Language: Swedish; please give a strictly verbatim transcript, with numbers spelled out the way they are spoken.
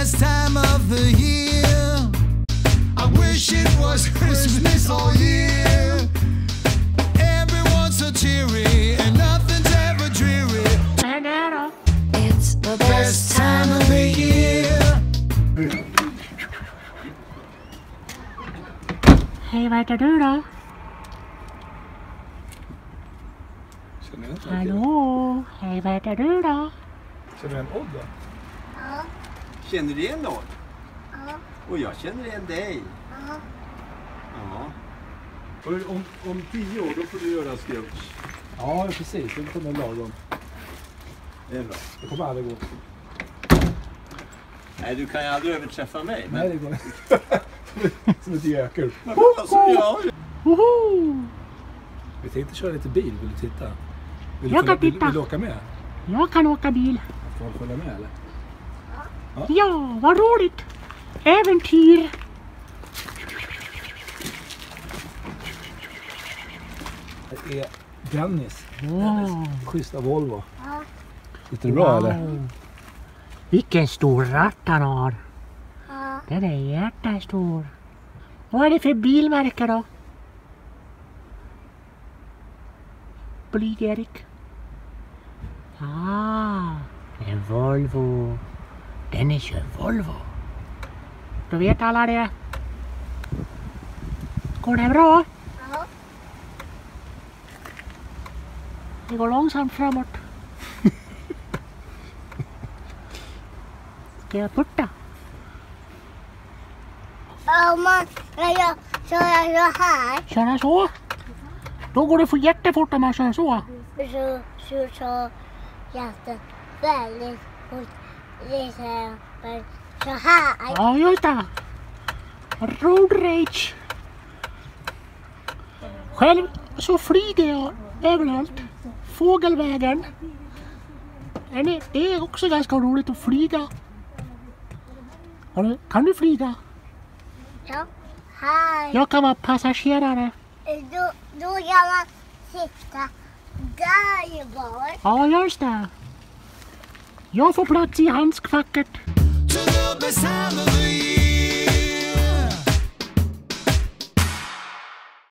best time of the year. I wish it was Christmas all year. Everyone's so cheery and nothing's ever dreary. It's the best time of the year. Hej, vad heter du då? Känner jag inte. Hallå? Hej, vad heter du då? Känner du en Odd då? Ja. Känner du igen någon? Ja. Och jag känner igen dig. Ja. Ja. Om, om tio år då får du göra Scrooge. Ja, precis. Det kommer lagom. Det är bra. Det kommer aldrig gå. Nej, du kan ju aldrig överträffa mig. Men... Nej, det går inte. Som ett gökel. Men alltså, ja. Woho! Vi tänkte köra lite bil. Vill du titta? Vill du, Jag kan följa, titta. Vill, vill du åka med? Jag kan åka bil. Får du följa med eller? Ja, vad roligt. Äventyr. Det är Dennis. Wow. Schyssta Volvo. Ja. Lite bra Wow. eller? Vilken stor ratt han har. Ja. Den är jättestor. Vad är det för bilmärke då? Blyg-Erik. Ah, en Volvo. Den kör Volvo. Då vet alla det. Går det bra? Ja. Det går långsamt framåt. Ska jag putta? Om man jag köra så här. Köra så? Då går det för jättefort om man kör så. Så så så jätte väldigt fort. Det är så här. Ja, just det. Road rage. Själv så flyger jag överallt. Fågelvägen. Det är också ganska roligt att flyga. Kan du flyga? Ja. Här. Jag kan vara passagerare. Då, då kan man sitta där bak. Ja, just det. Jag får plats i handskfacket. To the best time of the year.